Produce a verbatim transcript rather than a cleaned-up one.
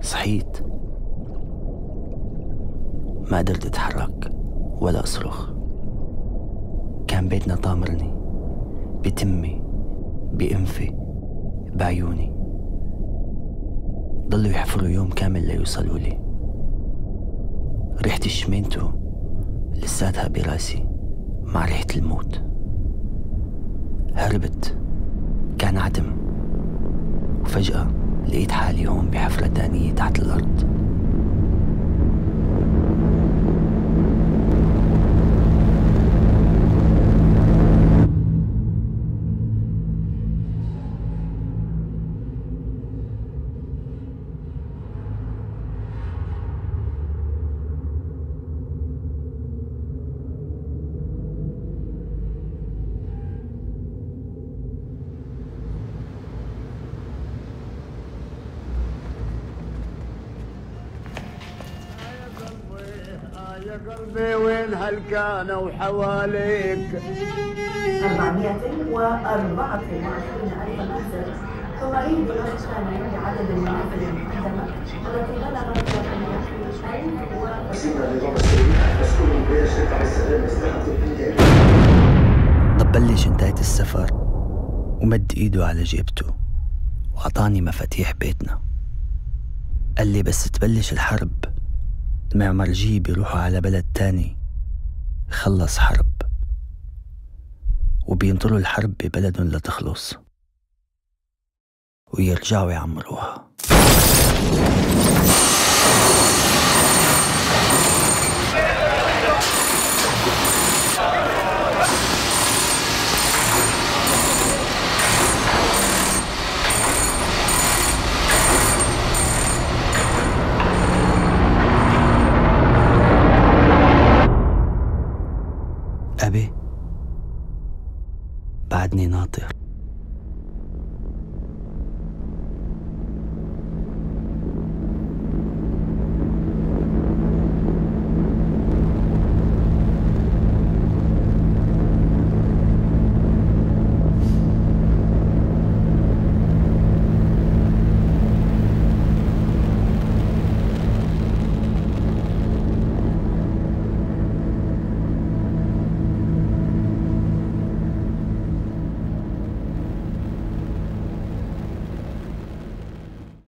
صحيت، ما قدرت أتحرك ولا أصرخ. كان بيتنا طامرني بتمي، بأنفي، بعيوني. ضلوا يحفروا يوم كامل ليوصلوا لي. ريحة الشمينتو لساتها براسي مع ريحة الموت. هربت، كان عدم، وفجأة لقيت حالي هون بحفرة تانية تحت الأرض. يا قلبي وين هالكان وحواليك؟ أربعمائة وأربعة وعشرين ألف منزل تواريخ دمشق الثانية بعدد المنازل المقدمة والتي بلغت ثلاثمائة ضب بلش انتهت السفر ومد ايده على جيبته وعطاني مفاتيح بيتنا. قال لي بس تبلش الحرب المعمرجية بيروحوا على بلد تاني خلص حرب، وبينطروا الحرب ببلدهم لتخلص ويرجعوا يعمروها. أبي بعدني ناطر.